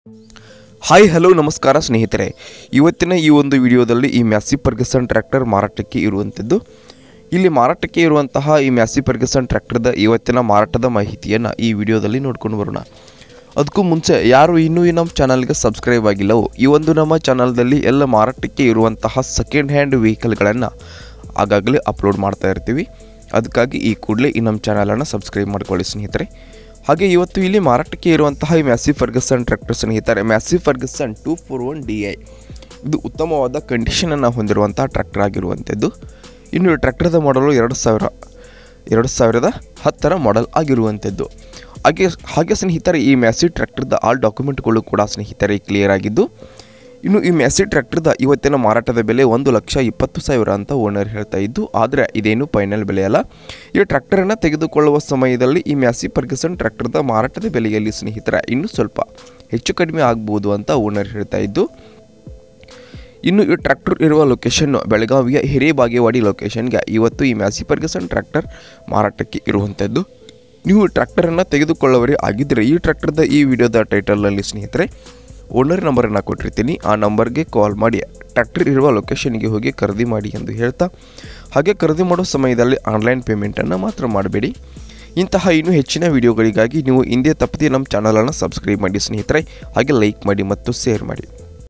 Hi hello ನಮಸ್ಕಾರ ಸ್ನೇಹಿತರೆ, ಇವತ್ತಿನ ಈ ಒಂದು ವಿಡಿಯೋದಲ್ಲಿ ಈ ಮ್ಯಾಸಿ ಫರ್ಗಸನ್ ಟ್ರ್ಯಾಕ್ಟರ್ ಮಾರಾಟಕ್ಕೆ ಇರುವಂಥದ್ದು. ಇಲ್ಲಿ ಮಾರಾಟಕ್ಕೆ ಇರುವಂತಹ ಈ ಮ್ಯಾಸಿ ಫರ್ಗಸನ್ ಟ್ರ್ಯಾಕ್ಟರ್ದ ಇವತ್ತಿನ ಮಾರಾಟದ ಮಾಹಿತಿಯನ್ನು ಈ ವಿಡಿಯೋದಲ್ಲಿ ನೋಡ್ಕೊಂಡು ಬರೋಣ. ಅದಕ್ಕೂ ಮುಂಚೆ ಯಾರು ಇನ್ನೂ ಈ ನಮ್ಮ ಚಾನಲ್ಗೆ ಸಬ್ಸ್ಕ್ರೈಬ್ ಆಗಿಲ್ಲವೋ ಈ ಒಂದು ನಮ್ಮ ಚಾನಲ್ದಲ್ಲಿ ಎಲ್ಲ ಮಾರಾಟಕ್ಕೆ ಇರುವಂತಹ ಸೆಕೆಂಡ್ ಹ್ಯಾಂಡ್ ವೆಹಿಕಲ್ಗಳನ್ನು ಆಗಾಗಲೇ ಅಪ್ಲೋಡ್ ಮಾಡ್ತಾ ಇರ್ತೀವಿ. ಅದಕ್ಕಾಗಿ ಈ ಕೂಡಲೇ ಈ ನಮ್ಮ ಚಾನಲನ್ನು ಸಬ್ಸ್ಕ್ರೈಬ್ ಮಾಡ್ಕೊಳ್ಳಿ ಸ್ನೇಹಿತರೆ. ಹಾಗೆ ಇವತ್ತು ಇಲ್ಲಿ ಮಾರಾಟಕ್ಕೆ ಇರುವಂತಹ ಈ ಮ್ಯಾಸಿ ಫರ್ಗಸನ್ ಟ್ರ್ಯಾಕ್ಟರ್ ಸ್ನೇಹಿತರೆ, ಮ್ಯಾಸಿ ಫರ್ಗಸನ್ 241DI ಇದು ಉತ್ತಮವಾದ ಕಂಡೀಷನನ್ನು ಹೊಂದಿರುವಂತಹ ಟ್ರ್ಯಾಕ್ಟರ್ ಆಗಿರುವಂಥದ್ದು. ಇನ್ನು ಈ ಟ್ರ್ಯಾಕ್ಟರ್ದ ಮಾಡಲು 2010 ಮಾಡೆಲ್ ಆಗಿರುವಂಥದ್ದು. ಹಾಗೆ ಸ್ನೇಹಿತರೆ, ಈ ಮ್ಯಾಸಿ ಟ್ರ್ಯಾಕ್ಟರ್ದ ಆಲ್ ಡಾಕ್ಯುಮೆಂಟ್ಗಳು ಕೂಡ ಸ್ನೇಹಿತರೆ ಕ್ಲಿಯರ್ ಆಗಿದ್ದು. ಇನ್ನು ಈ ಮ್ಯಾಸಿ ಟ್ರ್ಯಾಕ್ಟರ್ದ ಇವತ್ತಿನ ಮಾರಾಟದ ಬೆಲೆ 1,20,000 ಅಂತ ಓನರ್ ಹೇಳ್ತಾ ಇದ್ದು, ಆದರೆ ಇದೇನು ಫೈನಲ್ ಬೆಲೆ ಅಲ್ಲ. ಈ ಟ್ರ್ಯಾಕ್ಟರನ್ನು ತೆಗೆದುಕೊಳ್ಳುವ ಸಮಯದಲ್ಲಿ ಈ ಮ್ಯಾಸಿ ಫರ್ಗಸನ್ ಟ್ರ್ಯಾಕ್ಟರ್ದ ಮಾರಾಟದ ಬೆಲೆಯಲ್ಲಿ ಸ್ನೇಹಿತರೆ ಇನ್ನೂ ಸ್ವಲ್ಪ ಹೆಚ್ಚು ಕಡಿಮೆ ಆಗ್ಬೋದು ಅಂತ ಓನರ್ ಹೇಳ್ತಾ ಇದ್ದು. ಇನ್ನು ಈ ಟ್ರ್ಯಾಕ್ಟರ್ ಇರುವ ಲೊಕೇಶನ್ನು ಬೆಳಗಾವಿಯ ಹಿರೇಬಾಗೇವಾಡಿ ಲೊಕೇಶನ್ಗೆ ಇವತ್ತು ಈ ಮ್ಯಾಸಿ ಫರ್ಗಸನ್ ಟ್ರ್ಯಾಕ್ಟರ್ ಮಾರಾಟಕ್ಕೆ ಇರುವಂಥದ್ದು. ನೀವು ಟ್ರ್ಯಾಕ್ಟರನ್ನು ತೆಗೆದುಕೊಳ್ಳುವವರೇ ಆಗಿದ್ದರೆ ಈ ಟ್ರ್ಯಾಕ್ಟರ್ದ ಈ ವಿಡಿಯೋದ ಟೈಟಲ್ನಲ್ಲಿ ಸ್ನೇಹಿತರೆ ಓನರ್ ನಂಬರನ್ನು ಕೊಟ್ಟಿರ್ತೀನಿ. ಆ ನಂಬರ್ಗೆ ಕಾಲ್ ಮಾಡಿ ಟ್ರ್ಯಾಕ್ಟರ್ ಇರುವ ಲೊಕೇಶನ್ಗೆ ಹೋಗಿ ಖರೀದಿ ಮಾಡಿ ಎಂದು ಹೇಳ್ತಾ, ಹಾಗೆ ಖರೀದಿ ಮಾಡೋ ಸಮಯದಲ್ಲಿ ಆನ್ಲೈನ್ ಪೇಮೆಂಟನ್ನು ಮಾತ್ರ ಮಾಡಬೇಡಿ. ಇಂತಹ ಇನ್ನೂ ಹೆಚ್ಚಿನ ವಿಡಿಯೋಗಳಿಗಾಗಿ ನೀವು ಹಿಂದೆ ತಪ್ಪದೆ ನಮ್ಮ ಚಾನಲನ್ನು ಸಬ್ಸ್ಕ್ರೈಬ್ ಮಾಡಿ ಸ್ನೇಹಿತರೆ. ಹಾಗೆ ಲೈಕ್ ಮಾಡಿ ಮತ್ತು ಶೇರ್ ಮಾಡಿ.